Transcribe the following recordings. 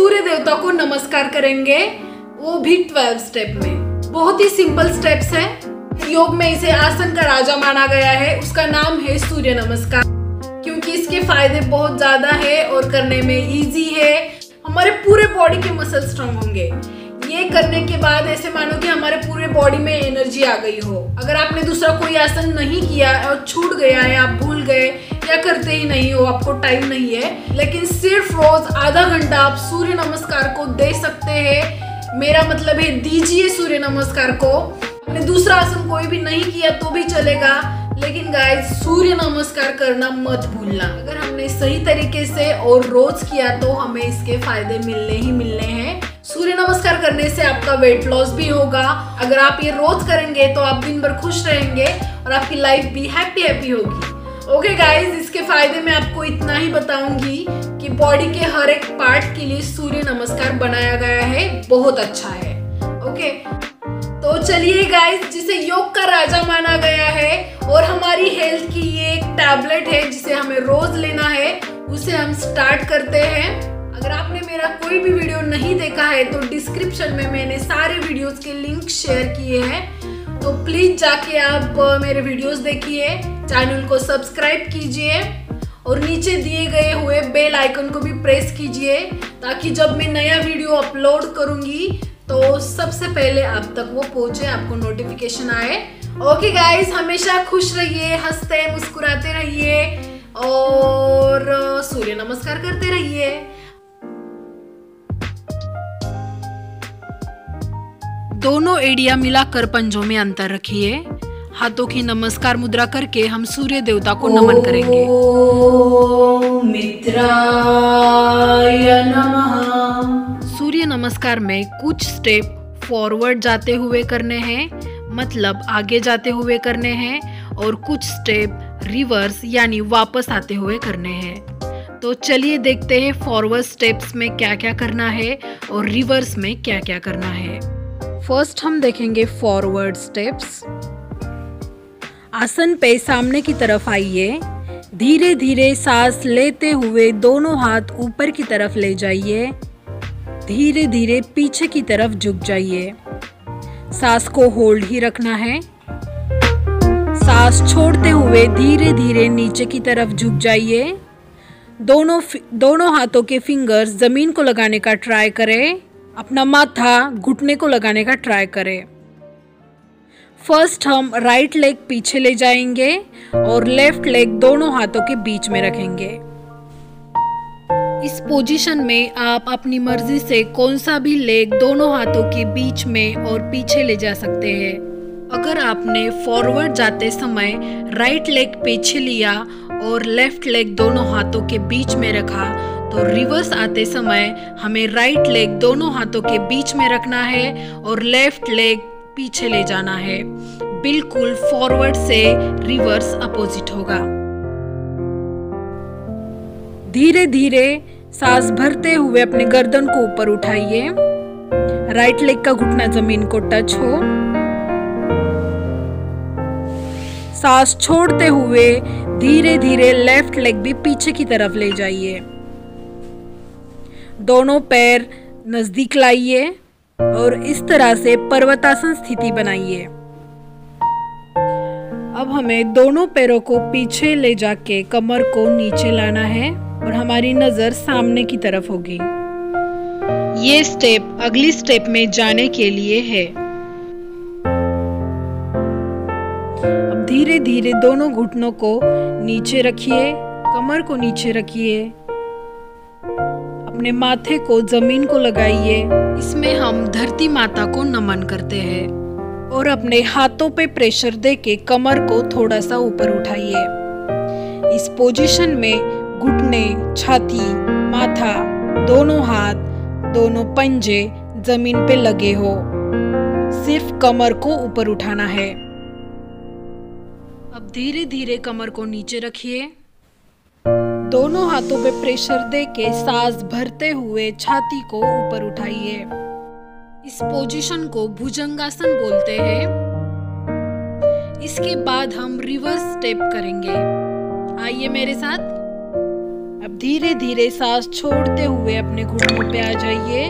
सूर्य देवता को नमस्कार करेंगे, वो भी 12 स्टेप में। बहुत ही सिंपल स्टेप्स है। योग में इसे आसन का राजा माना गया है। उसका नाम है सूर्य नमस्कार, क्योंकि इसके फायदे बहुत ज्यादा है और करने में इजी है। हमारे पूरे बॉडी के मसल स्ट्रांग होंगे। ये करने के बाद ऐसे मानो कि हमारे पूरे बॉडी में एनर्जी आ गई हो। अगर आपने दूसरा कोई आसन नहीं किया और छूट गया है, आप भूल गए या करते ही नहीं हो, आपको टाइम नहीं है, लेकिन सिर्फ रोज आधा घंटा आप सूर्य नमस्कार को दे सकते हैं। मेरा मतलब है दीजिए सूर्य नमस्कार को। आपने दूसरा आसन कोई भी नहीं किया तो भी चलेगा, लेकिन गाइस सूर्य नमस्कार करना मत भूलना। अगर हमने सही तरीके से और रोज किया तो हमें इसके फायदे मिलने ही मिलने हैं। सूर्य नमस्कार करने से आपका वेट लॉस भी होगा। अगर आप ये रोज करेंगे तो आप दिन भर खुश रहेंगे और आपकी लाइफ भी हैप्पी होगी। ओके गाइस, इसके फायदे मैं आपको इतना ही बताऊंगी कि बॉडी के हर एक पार्ट के लिए सूर्य नमस्कार बनाया गया है, बहुत अच्छा है। ओके, तो चलिए गाइस, जिसे योग का राजा माना गया है और हमारी हेल्थ की ये एक टैबलेट है जिसे हमें रोज लेना है, उसे हम स्टार्ट करते हैं। अगर आपने मेरा कोई भी वीडियो नहीं देखा है तो डिस्क्रिप्शन में मैंने सारे वीडियोस के लिंक शेयर किए हैं, तो प्लीज जाके आप मेरे वीडियोस देखिए, चैनल को सब्सक्राइब कीजिए और नीचे दिए गए हुए बेल आइकन को भी प्रेस कीजिए, ताकि जब मैं नया वीडियो अपलोड करूंगी तो सबसे पहले आप तक वो पहुंचे, आपको नोटिफिकेशन आए। ओके गाइस, हमेशा खुश रहिए, हंसते मुस्कुराते रहिए और सूर्य नमस्कार करते रहिए। दोनों एड़ियां मिलाकर पंजों में अंतर रखिए। हाथों की नमस्कार मुद्रा करके हम सूर्य देवता को नमन करेंगे। ओम मित्राय नमः। सूर्य नमस्कार में कुछ स्टेप फॉरवर्ड जाते हुए करने हैं, मतलब आगे जाते हुए करने हैं, और कुछ स्टेप रिवर्स यानी वापस आते हुए करने हैं। तो चलिए देखते हैं फॉरवर्ड स्टेप्स में क्या क्या करना है और रिवर्स में क्या क्या करना है। फर्स्ट हम देखेंगे फॉरवर्ड स्टेप्स। आसन पे सामने की तरफ आइए। धीरे धीरे सांस लेते हुए दोनों हाथ ऊपर की तरफ ले जाइए। धीरे धीरे पीछे की तरफ झुक जाइए। सांस को होल्ड ही रखना है। सांस छोड़ते हुए धीरे धीरे नीचे की तरफ झुक जाइए। दोनों हाथों के फिंगर्स जमीन को लगाने का ट्राई करें। अपना माथा घुटने को लगाने का ट्राई करें। फर्स्ट हम राइट लेग पीछे ले जाएंगे और लेफ्ट लेग दोनों हाथों के बीच में रखेंगे। इस पोजीशन में आप अपनी मर्जी से कौन सा भी लेग दोनों हाथों के बीच में और पीछे ले जा सकते हैं। अगर आपने फॉरवर्ड जाते समय राइट लेग पीछे लिया और लेफ्ट लेग दोनों हाथों के बीच में रखा, तो रिवर्स आते समय हमें राइट लेग दोनों हाथों के बीच में रखना है और लेफ्ट लेग पीछे ले जाना है। बिल्कुल फॉरवर्ड से रिवर्स अपोजिट होगा। धीरे धीरे सांस भरते हुए अपने गर्दन को ऊपर उठाइए। राइट लेग का घुटना जमीन को टच हो। सांस छोड़ते हुए धीरे धीरे लेफ्ट लेग भी पीछे की तरफ ले जाइए। दोनों पैर नजदीक लाइए और इस तरह से पर्वतासन स्थिति बनाइए। अब हमें दोनों पैरों को पीछे ले जाके कमर को नीचे लाना है और हमारी नजर सामने की तरफ होगी। ये स्टेप अगली स्टेप में जाने के लिए है। अब धीरे धीरे दोनों घुटनों को नीचे रखिए, कमर को नीचे रखिए, अपने माथे को जमीन को लगाइए। इसमें हम धरती माता को नमन करते हैं और अपने हाथों पे प्रेशर देके कमर को थोड़ा सा ऊपर उठाइए। इस पोजीशन में घुटने, छाती, माथा, दोनों हाथ, दोनों पंजे जमीन पे लगे हो। सिर्फ कमर को ऊपर उठाना है। अब धीरे धीरे कमर को नीचे रखिए। दोनों हाथों पे प्रेशर देके सांस भरते हुए छाती को ऊपर उठाइए। इस पोजीशन को भुजंगासन बोलते हैं। इसके बाद हम रिवर्स स्टेप करेंगे। आइए मेरे साथ। अब धीरे धीरे सांस छोड़ते हुए अपने घुटनों पे आ जाइए।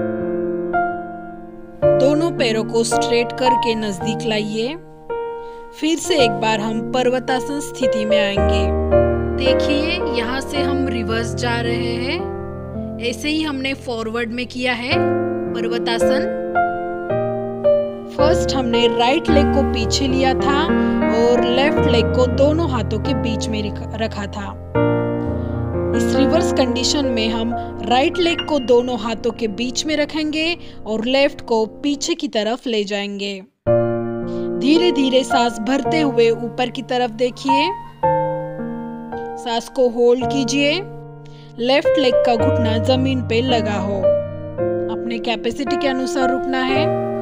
दोनों पैरों को स्ट्रेट करके नजदीक लाइए। फिर से एक बार हम पर्वतासन स्थिति में आएंगे। देखिए, यहाँ से हम रिवर्स जा रहे हैं। ऐसे ही हमने फॉरवर्ड में किया है पर्वतासन। फर्स्ट हमने राइट लेग को पीछे लिया था और लेफ्ट लेग को दोनों हाथों के बीच में रखा था। इस रिवर्स कंडीशन में हम राइट लेग को दोनों हाथों के बीच में रखेंगे और लेफ्ट को पीछे की तरफ ले जाएंगे। धीरे धीरे सांस भरते हुए ऊपर की तरफ देखिए। सांस को होल्ड कीजिए। लेफ्ट लेग का घुटना जमीन पे लगा हो। अपने कैपेसिटी के अनुसार रुकना है।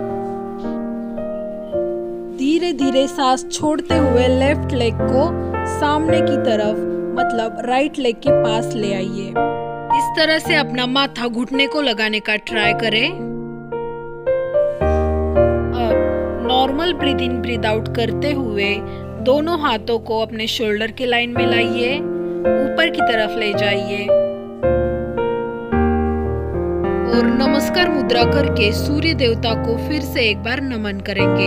धीरे धीरे सांस छोड़ते हुए लेफ्ट लेग को सामने की तरफ, मतलब राइट लेग के पास ले आइए। इस तरह से अपना माथा घुटने को लगाने का ट्राई करें। अब normal breathe in breathe out करते हुए दोनों हाथों को अपने शोल्डर के लाइन में लाइए, ऊपर की तरफ ले जाइए और नमस्कार मुद्रा करके सूर्य देवता को फिर से एक बार नमन करेंगे।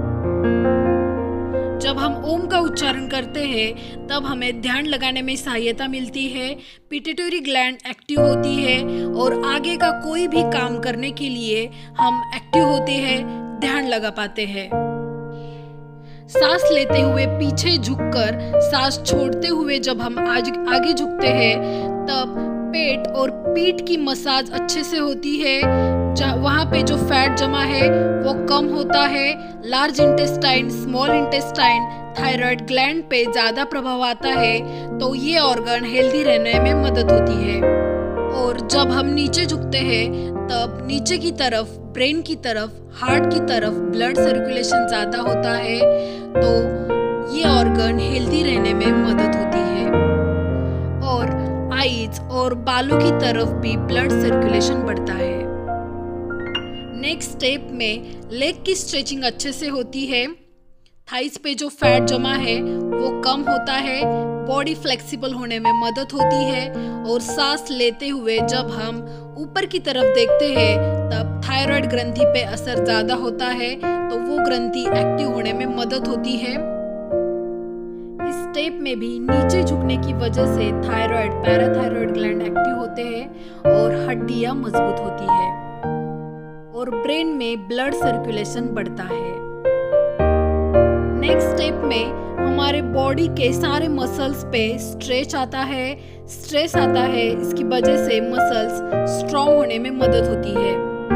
जब हम ओम का उच्चारण करते हैं तब हमें ध्यान लगाने में सहायता मिलती है। पिट्यूटरी ग्लैंड एक्टिव होती है और आगे का कोई भी काम करने के लिए हम एक्टिव होते हैं, ध्यान लगा पाते हैं। सांस लेते हुए पीछे झुककर सांस छोड़ते हुए जब हम आगे झुकते हैं तब पेट और पीठ की मसाज अच्छे से होती है। वहाँ पे जो फैट जमा है वो कम होता है। Large intestine, small intestine, thyroid gland पे ज्यादा प्रभाव आता है, तो ये ऑर्गन हेल्दी रहने में मदद होती है। और जब हम नीचे झुकते हैं तब नीचे की तरफ, ब्रेन की तरफ, हार्ट की तरफ ब्लड सर्कुलेशन ज्यादा होता है, तो ये ऑर्गन हेल्दी रहने में मदद होती है। और आईज और बालों की तरफ भी ब्लड सर्कुलेशन बढ़ता है। नेक्स्ट स्टेप में लेग की स्ट्रेचिंग अच्छे से होती है। थाइस पे जो फैट जमा है वो कम होता है, बॉडी फ्लेक्सिबल होने में मदद होती है। और सांस लेते हुए जब हम ऊपर की तरफ देखते हैं तब थायराइड ग्रंथि पे असर ज्यादा होता है, तो वो ग्रंथि एक्टिव होने में मदद होती है। इस स्टेप में भी नीचे झुकने की वजह से थायराइड, पैराथायराइड ग्लैंड एक्टिव होते हैं और हड्डियां मजबूत होती है और ब्रेन में ब्लड सर्कुलेशन बढ़ता है। नेक्स्ट स्टेप में हमारे बॉडी के सारे मसल्स पे स्ट्रेच आता है, स्ट्रेस आता है। इसकी वजह से मसल्स स्ट्रॉन्ग होने में मदद होती है।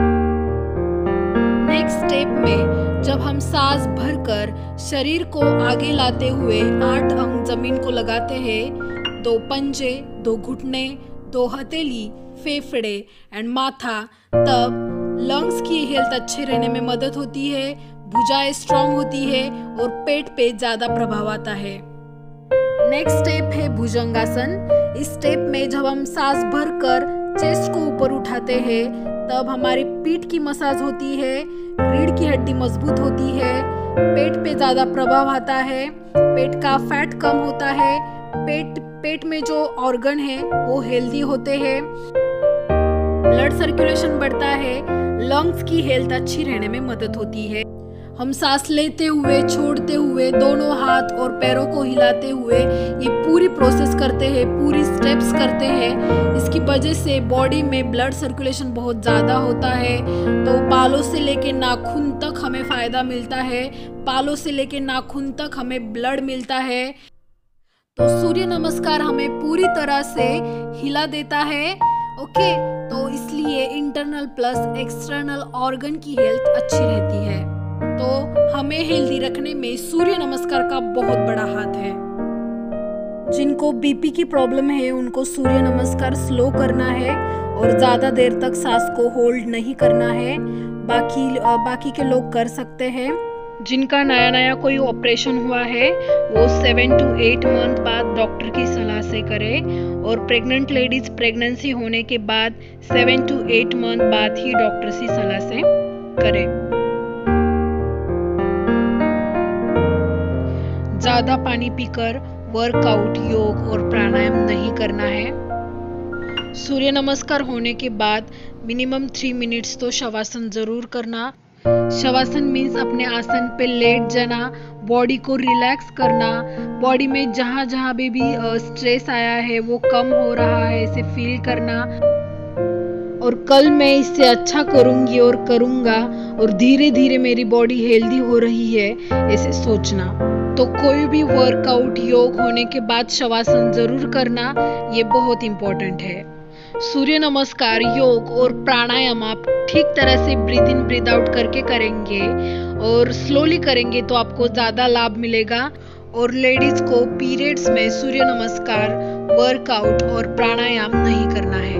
नेक्स्ट स्टेप में जब हम सांस भरकर शरीर को आगे लाते हुए 8 अंग जमीन को लगाते हैं, 2 पंजे, 2 घुटने, 2 हथेली, फेफड़े एंड माथा, तब लंग्स की हेल्थ अच्छे रहने में मदद होती है, भुजाएं स्ट्रॉन्ग होती है और पेट पे ज्यादा प्रभाव आता है। नेक्स्ट स्टेप है भुजंगासन। इस स्टेप में जब हम सांस भरकर चेस्ट को ऊपर उठाते हैं तब हमारी पीठ की मसाज होती है, रीढ़ की हड्डी मजबूत होती है, पेट पे ज्यादा प्रभाव आता है, पेट का फैट कम होता है, पेट में जो ऑर्गन है वो हेल्दी होते हैं, ब्लड सर्कुलेशन बढ़ता है, लंग्स की हेल्थ अच्छी रहने में मदद होती है। हम सांस लेते हुए, छोड़ते हुए, दोनों हाथ और पैरों को हिलाते हुए ये पूरी प्रोसेस करते हैं, पूरी स्टेप्स करते हैं। इसकी वजह से बॉडी में ब्लड सर्कुलेशन बहुत ज़्यादा होता है, तो बालों से लेके नाखून तक हमें फ़ायदा मिलता है, बालों से लेके नाखून तक हमें ब्लड मिलता है। तो सूर्य नमस्कार हमें पूरी तरह से हिला देता है। ओके, तो इसलिए इंटरनल प्लस एक्सटर्नल ऑर्गन की हेल्थ अच्छी रहती है। तो हमें हेल्दी रखने में सूर्य नमस्कार का बहुत बड़ा हाथ है। जिनको बीपी की प्रॉब्लम है उनको सूर्य नमस्कार स्लो करना है और ज़्यादा देर तक सांस को होल्ड नहीं करना है। बाकी के लोग कर सकते हैं। जिनका नया कोई ऑपरेशन हुआ है वो 7 to 8 मंथ बाद डॉक्टर की सलाह से करें और प्रेग्नेंट लेडीज प्रेगनेंसी होने के बाद 7 to 8 मंथ बाद ही डॉक्टर की सलाह से करें। ज्यादा पानी पीकर वर्कआउट, योग और प्राणायाम नहीं करना है। सूर्य नमस्कार होने के बाद मिनिमम 3 मिनट्स तो शवासन जरूर करना। शवासन मीन्स अपने आसन पे लेट जाना, बॉडी को रिलैक्स करना, बॉडी में जहाँ जहाँ भी स्ट्रेस आया है वो कम हो रहा है इसे फील करना, और कल मैं इससे अच्छा करूंगी और करूंगा और धीरे धीरे मेरी बॉडी हेल्दी हो रही है ऐसे सोचना। तो कोई भी वर्कआउट योग होने के बाद शवासन जरूर करना, ये बहुत इंपॉर्टेंट है। सूर्य नमस्कार, योग और प्राणायाम आप ठीक तरह से ब्रीद इन ब्रीद आउट करके करेंगे और स्लोली करेंगे तो आपको ज्यादा लाभ मिलेगा। और लेडीज को पीरियड्स में सूर्य नमस्कार, वर्कआउट और प्राणायाम नहीं करना है।